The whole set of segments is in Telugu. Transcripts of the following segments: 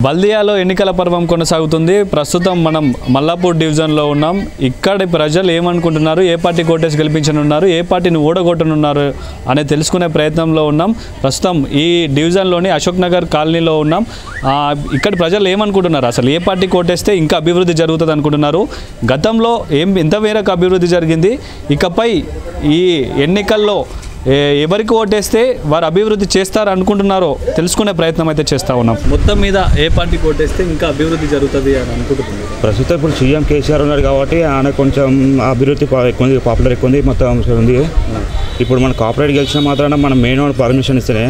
బల్దియాలో ఎన్నికల పర్వం కొనసాగుతుంది. ప్రస్తుతం మనం మల్లాపూర్ డివిజన్లో ఉన్నాం. ఇక్కడి ప్రజలు ఏమనుకుంటున్నారు, ఏ పార్టీ కోటేసి గెలిపించనున్నారు, ఏ పార్టీని ఓడగొట్టనున్నారు అనే తెలుసుకునే ప్రయత్నంలో ఉన్నాం. ప్రస్తుతం ఈ డివిజన్లోని అశోక్ నగర్ కాలనీలో ఉన్నాం. ఇక్కడి ప్రజలు ఏమనుకుంటున్నారు, అసలు ఏ పార్టీ కోటేస్తే ఇంకా అభివృద్ధి జరుగుతుంది అనుకుంటున్నారు, గతంలో ఎంత మేరకు అభివృద్ధి జరిగింది, ఇకపై ఈ ఎన్నికల్లో ఎవరికి ఓటేస్తే వారు అభివృద్ధి చేస్తారు అనుకుంటున్నారో తెలుసుకునే ప్రయత్నం అయితే చేస్తూ ఉన్నాం. మొత్తం మీద ఏ పార్టీ ఓటేస్తే ఇంకా అభివృద్ధి జరుగుతుంది అని అనుకుంటున్నారు? ప్రస్తుతం ఇప్పుడు సీఎం కేసీఆర్ ఉన్నారు కాబట్టి ఆయన కొంచెం అభివృద్ధి ఎక్కువ పాపులర్ ఎక్కువ ఉంది, మొత్తం ఉంది. ఇప్పుడు మన కార్పొరేట్ గెలిచిన మాత్రాన మనం మెయిన్ పర్మిషన్ ఇస్తేనే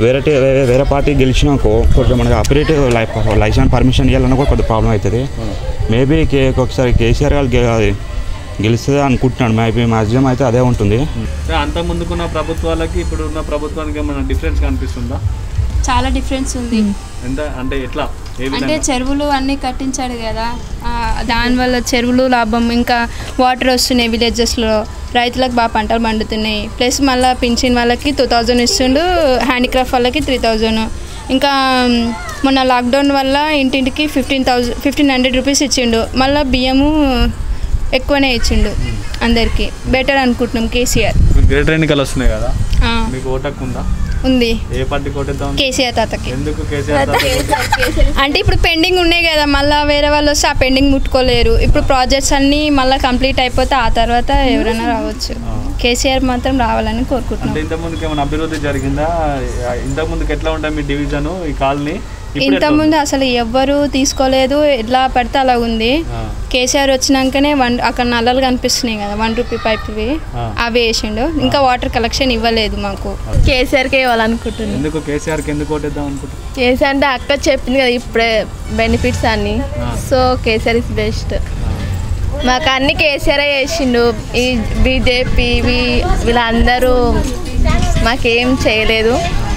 వేరే పార్టీ గెలిచినాకో కొంచెం మనకి ఆపరేట్ లైసెన్స్ పర్మిషన్ ఇవ్వాలన్నా కూడా కొంచెం ప్రాబ్లం అవుతుంది. మేబీ ఒకసారి కేసీఆర్ గారు గెలుస్తుంది అనుకుంటున్నాడు. మేబీ మ్యాక్సిమం అయితే అదే ఉంటుంది. అంత ముందుకున్న ప్రభుత్వాలకి ఇప్పుడు ఉన్న ప్రభుత్వానికి ఏమైనా డిఫరెన్స్ కనిపిస్తుందా? చాలా డిఫరెన్స్ ఉంది. అంటే ఎట్లా? అంటే చెరువులు అన్నీ కట్టించాడు కదా, దానివల్ల చెరువులు లాభం, ఇంకా వాటర్ వస్తున్నాయి విలేజెస్లో, రైతులకు బాగా పంటలు పండుతున్నాయి. ప్లస్ మళ్ళీ పింఛన్ వాళ్ళకి 2000 ఇస్తుండు, హ్యాండిక్రాఫ్ట్ వాళ్ళకి 3000. ఇంకా మొన్న లాక్డౌన్ వల్ల ఇంటింటికి 1500 రూపీస్ ఇచ్చిండు. మళ్ళీ బియ్యము ఎక్కువనే ఇచ్చిండు అందరికి. బెటర్ అనుకుంటున్నాం కేసీఆర్. గ్రేటర్ ఎన్నికలు వస్తున్నాయి కదా, మీకు ఓటకు ఉందా? ఉంది. ఏ పార్టీ కోటేద్దాం? కేసీఆర్ తాతకి. ఎందుకు కేసీఆర్? అంటే ఇప్పుడు పెండింగ్ ఉన్నాయి కదా, మళ్ళీ వేరే వాళ్ళు వస్తే ఆ పెండింగ్ ముట్టుకోలేరు. ఇప్పుడు ప్రాజెక్ట్స్ అన్నీ మళ్ళీ కంప్లీట్ అయిపోతే ఆ తర్వాత ఎవరైనా రావచ్చు. కేసీఆర్ మాత్రం రావాలని కోరుకుంటున్నాం. ఇంతకుముందుకు ఏమైనా అభివృద్ధి జరిగిందా? ఇంతకుముందుకు ఎట్లా ఉంటాయి మీ డివిజన్, ఈ కాలనీ? ఇంతకుముందు అసలు ఎవ్వరు తీసుకోలేదు, ఎట్లా పడితే అలా ఉంది. కేసీఆర్ వచ్చినాకనే అక్కడ నల్లలు కనిపిస్తున్నాయి కదా, 1 రూపీ పైప్వి, అవి వేసిండు. ఇంకా వాటర్ కలెక్షన్ ఇవ్వలేదు మాకు. కేసీఆర్కే ఇవ్వాలనుకుంటున్నాను. ఎందుకు కేసీఆర్కి ఎందుకు ఓటేద్దాం అనుకుంటున్నాను? కేసీఆర్ అంటే అక్క చెప్పింది కదా ఇప్పుడే బెనిఫిట్స్ అన్ని, సో కేసీఆర్ ఇస్ బెస్ట్. మాకు అన్ని కేసీఆర్ చేసిండు. ఈ బీజేపీ వీళ్ళందరూ మాకేం చేయలేదు,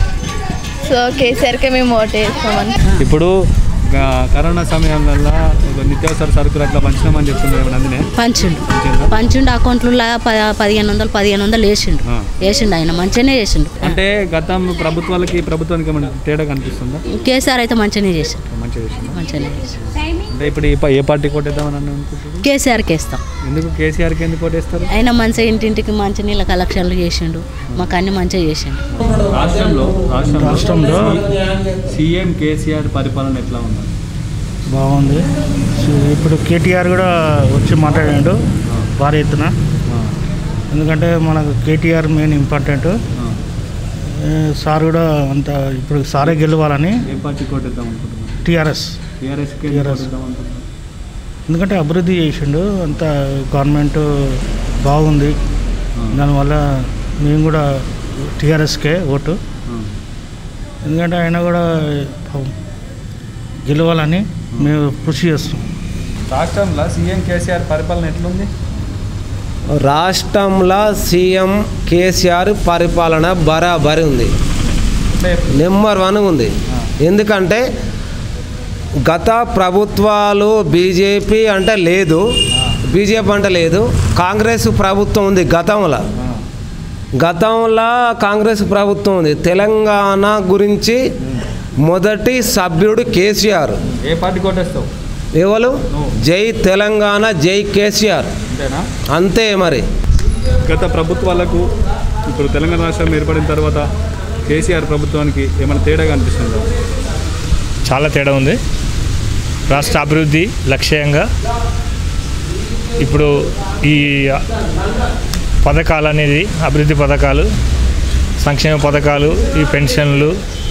సో కేసీఆర్కే మేము ఓటు వేస్తామని. ఇప్పుడు కరోనా సమయంలో నిత్యావసర సరుకులు అట్లా పంచినామని చెప్తున్నారు. పంచుండు అకౌంట్లో 1500 వేసిండు ఆయన, మంచిగానే చేసిండు. అంటే గతం ప్రభుత్వాలకి ప్రభుత్వానికి ఏమైనా తేడా కనిపిస్తుందా? కేసీఆర్ అయితే మంచిగానే చేసిండు. అంటే ఇప్పుడు ఏ పార్టీ కోటేద్దామని అనుకుంటున్నారు? కేసీఆర్కి వేస్తాం. ఎందుకు కేసీఆర్కి ఎందుకు కోటేస్తారు? ఆయన మంచిగా ఇంటింటికి మంచి నీళ్ళ కలెక్షన్లు చేసిండు, మాకు అన్ని మంచిగా చేసిండు. రాష్ట్రంలో సీఎం కేసీఆర్ పరిపాలన ఎట్లా ఉంది? బాగుంది. ఇప్పుడు కేటీఆర్ కూడా వచ్చి మాట్లాడాడు భారీ ఎత్తున. ఎందుకంటే మనకు కేటీఆర్ మెయిన్ ఇంపార్టెంట్. సార్ కూడా అంత ఇప్పుడు సారే గెలవాలని. ఏ పార్టీ కోటేద్దాం అనుకుంటున్నారు? టీఆర్ఎస్. ఎందుకంటే అభివృద్ధి చేసిండు, అంత గవర్నమెంట్ బాగుంది. దానివల్ల మేము కూడా టీఆర్ఎస్కే ఓటు. ఎందుకంటే ఆయన కూడా గెలవాలని మేము కృషి చేస్తాం. రాష్ట్రంలో సీఎం కేసీఆర్ పరిపాలన ఎట్లుంది? రాష్ట్రంలో సీఎం కేసీఆర్ పరిపాలన బరాబరి ఉంది, నెంబర్ 1 ఉంది. ఎందుకంటే గత ప్రభుత్వాలు బీజేపీ అంటే లేదు, కాంగ్రెస్ ప్రభుత్వం ఉంది. గతంలో కాంగ్రెస్ ప్రభుత్వం ఉంది. తెలంగాణ గురించి మొదటి సభ్యుడు కేసీఆర్. ఏ పార్టీ కోటేస్తావు? ఎవరు? జై తెలంగాణ, జై కేసీఆర్, అంతే. మరి గత ప్రభుత్వాలకు ఇప్పుడు తెలంగాణ రాష్ట్రం ఏర్పడిన తర్వాత కేసీఆర్ ప్రభుత్వానికి ఏమైనా తేడా కనిపిస్తుందా? చాలా తేడా ఉంది. రాష్ట్ర అభివృద్ధి లక్ష్యంగా ఇప్పుడు ఈ పథకాలు అనేది, అభివృద్ధి పథకాలు, సంక్షేమ పథకాలు, ఈ పెన్షన్లు,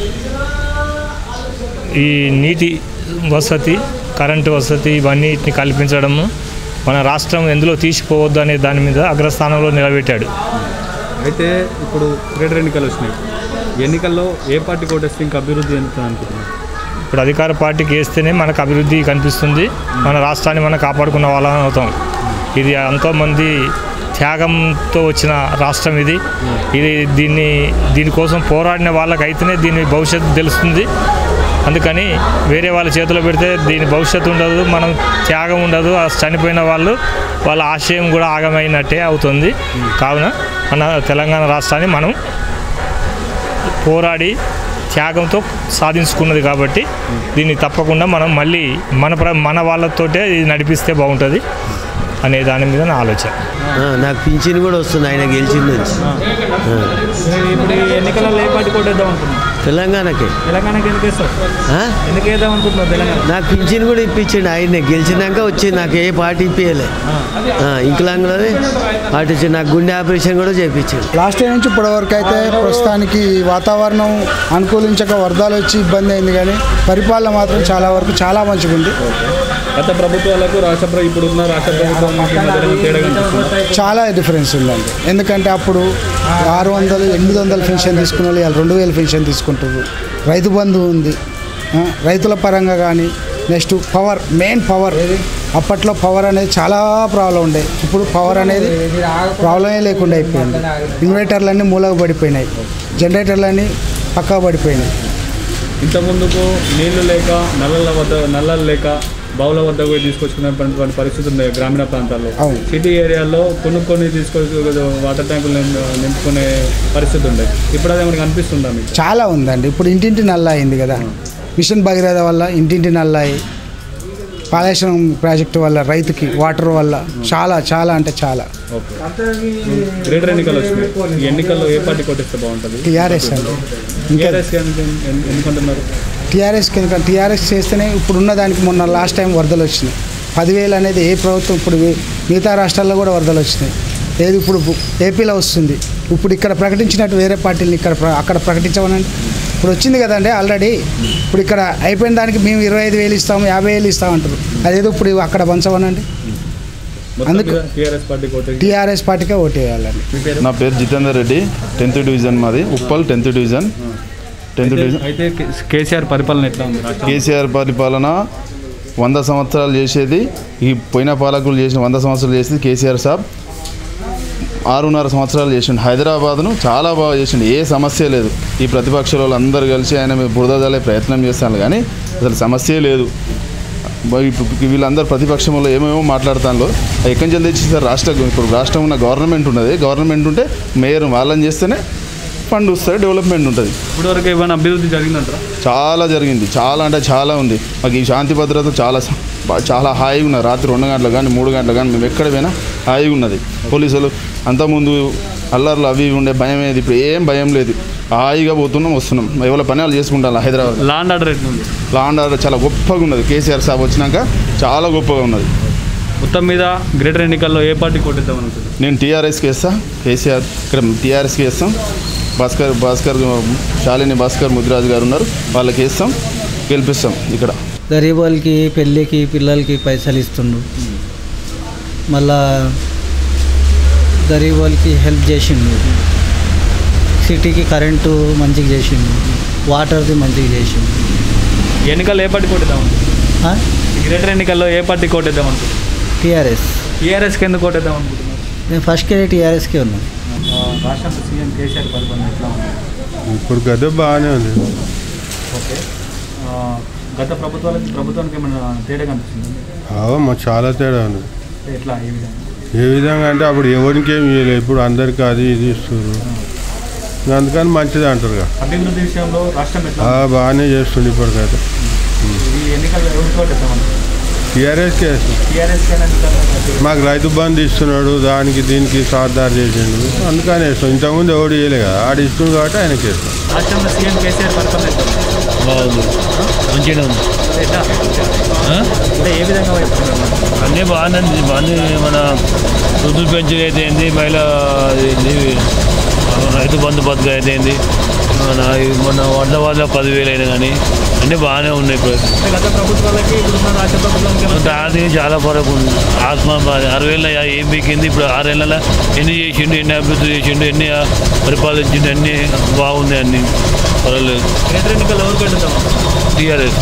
ఈ నీటి వసతి, కరెంటు వసతి, ఇవన్నిటిని కల్పించడము, మన రాష్ట్రం ఎందులో తీసిపోవద్దు అనే దాని మీద అగ్రస్థానంలో నిలబెట్టాడు. అయితే ఇప్పుడు గ్రేటర్ ఎన్నికలు వచ్చినాయి. ఎన్నికల్లో ఏ పార్టీ కోటేస్తే ఇంకా అభివృద్ధి చెందుతుంది అనుకుంటున్నారు? ఇప్పుడు అధికార పార్టీకి వేస్తేనే మనకు అభివృద్ధి కనిపిస్తుంది, మన రాష్ట్రాన్ని మనం కాపాడుకున్న వాళ్ళం అవుతాం. ఇది ఎంతోమంది త్యాగంతో వచ్చిన రాష్ట్రం ఇది. దీనికోసం పోరాడిన వాళ్ళకైతేనే దీని భవిష్యత్తు తెలుస్తుంది. అందుకని వేరే వాళ్ళ చేతిలో పెడితే దీని భవిష్యత్తు ఉండదు, మనం త్యాగం ఉండదు. చనిపోయిన వాళ్ళ ఆశయం కూడా ఆగమైనట్టే అవుతుంది. కావున మన తెలంగాణ రాష్ట్రాన్ని మనం పోరాడి త్యాగంతో సాధించుకున్నది కాబట్టి దీన్ని తప్పకుండా మనం మళ్ళీ మన వాళ్ళతోటే ఇది నడిపిస్తే బాగుంటుంది అనే దాని మీద నా ఆలోచన. నాకు పింఛన్ కూడా వస్తుంది ఆయన గెలిచిన నుంచి. ఇప్పుడు ఎన్నికలలో ఏ పార్టీ కోటేద్దాం అనుకుంటున్నాం? తెలంగాణకి ఎందుకు వేస్తావు? ఎందుకు వేద్దాం అనుకుంటున్నావు తెలంగాణ? నాకు పింఛన్ కూడా ఇప్పించండి ఆయనే గెలిచినాక వచ్చింది. నాకు ఏ పార్టీ ఇప్పించలే. ఇంకలాంగ్లోనే పార్టీ వచ్చి నాకు గుండె ఆపరేషన్ కూడా చేయించాడు. లాస్ట్ ఇయర్ నుంచి ఇప్పటివరకు అయితే ప్రస్తుతానికి వాతావరణం అనుకూలించక వరదలు వచ్చి ఇబ్బంది అయింది, కానీ పరిపాలన మాత్రం చాలా వరకు చాలా మంచిగా ఉంది. గత ప్రభుత్వాలకు ఇప్పుడున్న రాష్ట్ర ప్రభుత్వం చాలా డిఫరెన్స్ ఉందండి. ఎందుకంటే అప్పుడు 600, 800 పెన్షన్ తీసుకున్న వాళ్ళు 2000 పెన్షన్ తీసుకుంటారు. రైతు బంధు ఉంది, రైతుల పరంగా కానీ. Next power, main power. అప్పట్లో పవర్ అనేది చాలా ప్రాబ్లం ఉండే. ఇప్పుడు పవర్ అనేది ప్రాబ్లమే లేకుండా అయిపోయింది. ఇన్వర్టర్లన్నీ మూలకు పడిపోయినాయి, జనరేటర్లన్నీ పక్కకు పడిపోయినాయి. ఇంతకుముందుకు నీళ్లు లేక నల్లలు లేక బావుల వద్ద కూడా తీసుకొచ్చుకునేటువంటి పరిస్థితి ఉంది గ్రామీణ ప్రాంతాల్లో. సిటీ ఏరియాలో కొన్ని తీసుకొచ్చి వాటర్ ట్యాంకులు నింపుకునే పరిస్థితి ఉంది. ఇప్పుడు అది మనకు అనిపిస్తుందా మీకు? చాలా ఉందండి. ఇప్పుడు ఇంటింటి నల్ల అయింది కదా, మిషన్ భగీరథ వల్ల ఇంటింటి నల్ల అయ్యి, కాళేశ్వరం ప్రాజెక్టు వల్ల రైతుకి వాటర్ వల్ల చాలా చాలా అంటే చాలా. గ్రేటర్ ఎన్నికలు వచ్చినాయి. ఈ ఎన్నికల్లో ఏ పార్టీ కొట్టిస్తే బాగుంటుంది? టీఆర్ఎస్ అండి. ఎందుకంటున్నారు టీఆర్ఎస్ చేస్తేనే ఇప్పుడున్న దానికి. మొన్న లాస్ట్ టైం వరదలు వచ్చినాయి. 10,000 అనేది ఏ ప్రభుత్వం, ఇప్పుడు మిగతా రాష్ట్రాల్లో కూడా వరదలు వచ్చినాయి. ఏది ఇప్పుడు ఏపీలో వస్తుంది. ఇప్పుడు ఇక్కడ ప్రకటించినట్టు వేరే పార్టీలు అక్కడ ప్రకటించమనండి. ఇప్పుడు వచ్చింది కదండి ఆల్రెడీ. ఇప్పుడు ఇక్కడ అయిపోయిన దానికి మేము 25,000 ఇస్తాము, 50,000 ఇస్తామంటారు. అదేదో ఇప్పుడు అక్కడ పంచమనండి. అందుకు టీఆర్ఎస్ పార్టీకే ఓటు వేయాలండి. నా పేరు జితేందర్ రెడ్డి, 10th డివిజన్ మాది, ఉప్పల్ 10th డివిజన్. అయితే కేసీఆర్ పరిపాలన ఎట్లా ఉంది? కేసీఆర్ పరిపాలన 100 సంవత్సరాలు చేసేది, ఈ పోయిన పాలకులు చేసిన 100 సంవత్సరాలు చేసేది కేసీఆర్ సాబ్ 6.5 సంవత్సరాలు చేసిండు. హైదరాబాద్ను చాలా బాగా చేసిండు, ఏ సమస్య లేదు. ఈ ప్రతిపక్ష వాళ్ళు అందరూ కలిసి ఆయన బురద జల్లే ప్రయత్నం చేస్తాను, కానీ అసలు సమస్యే లేదు. వీళ్ళందరూ ప్రతిపక్షంలో ఏమేమో మాట్లాడుతాను. ఎక్కడి నుంచి తెచ్చిస్తారు? ఇప్పుడు రాష్ట్రం ఉన్న గవర్నమెంట్ ఉన్నది. గవర్నమెంట్ ఉంటే మేయర్ వాళ్ళని చేస్తేనే ఫండ్ వస్తుంది, డెవలప్మెంట్ ఉంటుంది. ఇప్పటివరకు ఏమైనా అభివృద్ధి జరిగిందంటారా? చాలా జరిగింది, చాలా అంటే చాలా ఉంది. మాకు ఈ శాంతి భద్రత చాలా హాయిగా ఉన్నది. రాత్రి 2 గంటలకు కానీ 3 గంటలకు కానీ మేము ఎక్కడ పోయినా హాయిగా ఉన్నది. పోలీసులు అంతకుముందు అల్లర్లు అవి ఉండే భయం ఏది, ఇప్పుడు ఏం భయం లేదు. హాయిగా పోతున్నాం, వస్తున్నాం, ఎవరి పని వాళ్ళు చేసుకుంటాం. హైదరాబాద్ లా అండ్ ఆర్డర్ ఎట్లుంది? లా అండ్ ఆర్డర్ చాలా గొప్పగా ఉన్నది. కేసీఆర్ సాబ్ వచ్చినాక చాలా గొప్పగా ఉన్నది. మొత్తం మీద గ్రేటర్ ఎన్నికల్లో ఏ పార్టీ కొట్టిద్దాం అనుకుంటుంది? నేను టీఆర్ఎస్కి వేస్తాను. కేసీఆర్ ఇక్కడ టీఆర్ఎస్కి వేస్తాం. భాస్కర్ శాలిని భాస్కర్ ముదిరాజు గారు ఉన్నారు, వాళ్ళకి వేస్తాం, గెలిపిస్తాం. ఇక్కడ గరీబ్ వాళ్ళకి పెళ్ళికి పిల్లలకి పైసలు ఇస్తుండు, మళ్ళా గరీబ్ వాళ్ళకి హెల్ప్ చేసిండు, సిటీకి కరెంటు మంచిగా చేసిండు, వాటర్ది మంచిగా చేసిండు. ఎన్నికల్లో ఏ పార్టీ కొట్టిద్దాం అనుకుంటున్నాం? గ్రేటర్ ఎన్నికల్లో ఏ పార్టీ కొట్టిద్దాం అనుకుంటున్నాం? టీఆర్ఎస్కి ఎందుకు కొట్టిద్దాం అనుకుంటున్నాం? నేను ఫస్ట్కే టీఆర్ఎస్కే ఉన్నాను. రాష్ట్ర సీఎం కేసీఆర్ పరిపాలన ఎట్లా ఉంది? ఇప్పుడు గత బాగానే ఉంది. ఓకే, గత ప్రభుత్వానికి ఏమైనా తేడా కనిపిస్తుంది? చాలా తేడా ఉంది. ఎట్లా, ఏ విధంగా అంటే అప్పుడు ఎవరికి ఏమి ఇవ్వలేదు, ఇప్పుడు అందరికీ అది ఇది ఇస్తారు. అందుకని మంచిది అంటారు కదా. అభివృద్ధి విషయంలో రాష్ట్రం ఎట్లా బాగానే చేస్తుంది ఇప్పటికైతే. ఈ ఎన్నికల్లో ఎవరితో టీఆర్ఎస్కే మాకు రైతు బంధు ఇస్తున్నాడు, దానికి దీనికి సాధారణ చేసిండు, అందుకని వేస్తాం. ఇంతకుముందు ఎవడు చేయలే కదా, ఆడు ఇస్తుంది కాబట్టి ఆయనకి వేస్తాం. రాష్ట్రంలో సీఎం కేసీఆర్ పరిపాలన బాగుంది, మంచిగా ఉంది. ఏ విధంగా అన్నీ బాగానే మన వృద్ధులు పెంచుడు అయితే ఏంది, మహిళా రైతు బంధు పథకం అయితే ఏంది, మన వడ్ల వాళ్ళ 10,000 అయినా కానీ అన్నీ బాగానే ఉన్నాయి. ఇప్పుడు గత ప్రభుత్వాలకి రాష్ట్ర ప్రభుత్వం అది చాలా ఫరక్ ఉంది. 6 ఏళ్ళ ఏం బీకింది, ఇప్పుడు 6 ఏళ్ళ ఎన్ని చేసిండు, ఎన్ని అభివృద్ధి చేసిండు, ఎన్ని పరిపాలించిండు, అన్నీ బాగుంది, అన్నీ పర్వాలేదు. టీఆర్ఎస్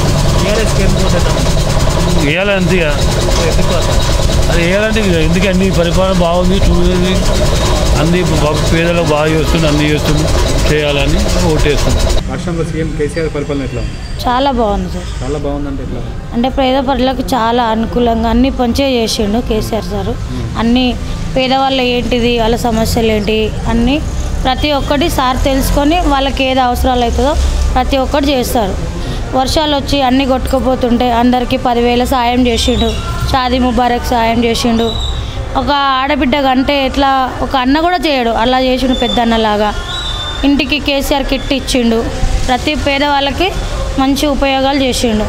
వేయాలి అంతే. అది వేయాలంటే ఎందుకు అన్ని పరిపాలన బాగుంది, చూసేది అన్ని పేదలకు బాగా చేస్తుంది, అన్ని చేస్తుంది, చేయాలని ఓటేస్తుంది. రాష్ట్రంలో సీఎం కేసీఆర్ పరిపాలన ఎట్లా? చాలా బాగుంది సార్. చాలా బాగుందంటే ఎట్లా? అంటే పేద ప్రజలకు చాలా అనుకూలంగా అన్ని పంచే చేసిండు కేసీఆర్ సార్. అన్ని పేదవాళ్ళు ఏంటిది, వాళ్ళ సమస్యలు ఏంటి అన్నీ ప్రతి ఒక్కటి సార్ తెలుసుకొని వాళ్ళకి ఏది అవసరాలు అవుతుందో ప్రతి ఒక్కటి చేస్తారు. వర్షాలు వచ్చి అన్నీ కొట్టుకుపోతుంటే అందరికీ 10,000 సాయం చేసిండు. షాదీ ముబారక్ సాయం చేసిండు. ఒక ఆడబిడ్డ కంటే ఎట్లా ఒక అన్న కూడా చేయడు, అలా చేసిండు పెద్ద అన్నలాగా. ఇంటికి కేసీఆర్ కిట్ ఇచ్చిండు. ప్రతి పేదవాళ్ళకి మంచి ఉపయోగాలు చేసిండు.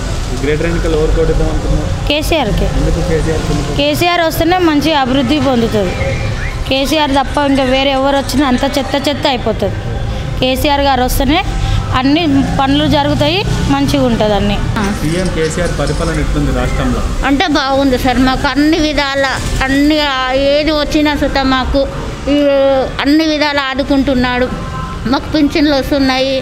కేసీఆర్కి కేసీఆర్ వస్తేనే మంచి అభివృద్ధి పొందుతుంది. కేసీఆర్ తప్ప ఇంకా వేరే ఎవరు వచ్చినా అంత చెత్త అయిపోతుంది. కేసీఆర్ గారు వస్తేనే అన్ని పనులు జరుగుతాయి, మంచిగా ఉంటుంది అన్నీ. సీఎం కేసీఆర్ పరిపాలన ఎట్లుంది రాష్ట్రంలో? అంటే బాగుంది సార్. మాకు అన్ని విధాల అన్ని ఏది వచ్చినా సుత మాకు అన్ని విధాలు ఆదుకుంటున్నాడు. మాకు పింఛన్లు వస్తున్నాయి,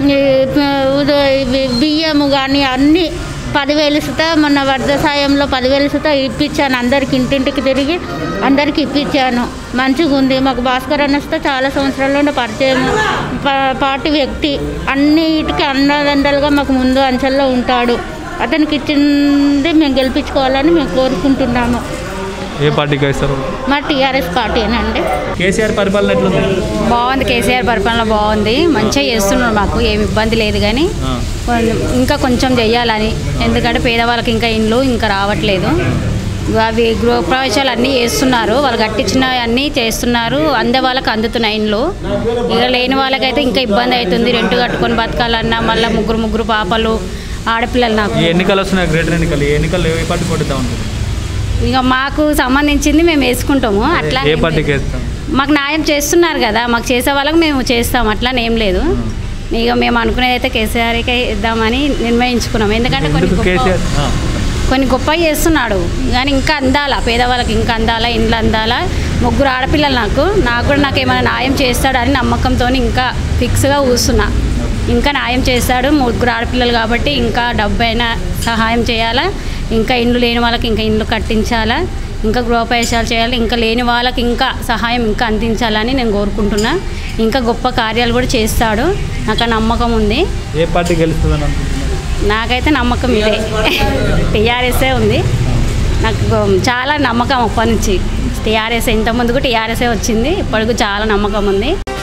బియ్యము కానీ అన్నీ 10,000 సుత మొన్న వరద సాయంలో 10,000 సుత ఇప్పించాను. అందరికి ఇంటింటికి తిరిగి అందరికి ఇప్పించాను. మంచిగా ఉంది. మాకు భాస్కర్ అన్నతో చాలా సంవత్సరాల్లో పరిచయం, పార్టీ వ్యక్తి, అన్నిటికీ అన్నదండలుగా మాకు ముందు అంచెల్లో ఉంటాడు. అతనికి ఇచ్చింది మేము గెలిపించుకోవాలని మేము కోరుకుంటున్నాము. ఏ పార్టీకి వేస్తారు? మా టీఆర్ఎస్ పార్టీనండి. కేసీఆర్ పరిపాలన ఎట్లుంది? బాగుంది. కేసీఆర్ పరిపాలన బాగుంది, మంచిగా చేస్తున్నారు. మాకు ఏమి ఇబ్బంది లేదు, కానీ ఇంకా కొంచెం చెయ్యాలని. ఎందుకంటే పేదవాళ్ళకి ఇంకా ఇండ్లు ఇంకా రావట్లేదు. అవి గృహప్రవేశాలు అన్నీ చేస్తున్నారు, వాళ్ళు కట్టించిన అన్నీ చేస్తున్నారు, అందే వాళ్ళకి అందుతున్నాయి ఇండ్లు. ఇక లేని వాళ్ళకైతే ఇంకా ఇబ్బంది అవుతుంది. రెంట్ కట్టుకొని బతకాలన్నా మళ్ళీ ముగ్గురు పాపలు ఆడపిల్లలు. నాకు ఎన్నికలు వస్తున్నాయి, గ్రేటర్ ఎన్నికలు. ఏ పార్టీ కొట్టిద్దాం అనుకుంటున్నాం? ఇక మాకు సంబంధించింది మేము వేసుకుంటాము. అట్లా ఏ పార్టీకి వేస్తాం? మాకు న్యాయం చేస్తున్నారు కదా, మాకు చేసే వాళ్ళకి మేము చేస్తాం, అట్లా ఏం లేదు. ఇక మేము అనుకునేది అయితే కేసీఆర్కే ఇద్దామని నిర్ణయించుకున్నాం. ఎందుకంటే కొన్ని గొప్పవి చేస్తున్నాడు, కానీ ఇంకా అందాలా పేదవాళ్ళకి, ఇంకా అందాలా, ఇండ్లు అందాలా. 3 ఆడపిల్లలు నాకు కూడా ఏమైనా న్యాయం చేస్తాడని నమ్మకంతో ఇంకా ఫిక్స్గా కూర్చున్నా. ఇంకా న్యాయం చేస్తాడు. 3 ఆడపిల్లలు కాబట్టి ఇంకా డబ్బైనా సహాయం చేయాలా, ఇంకా ఇండ్లు లేని వాళ్ళకి ఇంకా ఇండ్లు కట్టించాలా, ఇంకా గృహప్రవేశాలు చేయాలి, ఇంకా లేని వాళ్ళకి ఇంకా సహాయం ఇంకా అందించాలని నేను కోరుకుంటున్నా. ఇంకా గొప్ప కార్యాలు కూడా చేస్తాడు, నాకు నమ్మకం ఉంది. ఏ పార్టీ గెలుస్తుందని అనుకుంటున్నాను? నాకైతే నమ్మకం ఇదే, టీఆర్ఎస్ఏ ఉంది. నాకు చాలా నమ్మకం అప్పటి నుంచి. టీఆర్ఎస్ ఇంతకుముందుకు టీఆర్ఎస్ఏ వచ్చింది, ఇప్పటికి చాలా నమ్మకం ఉంది.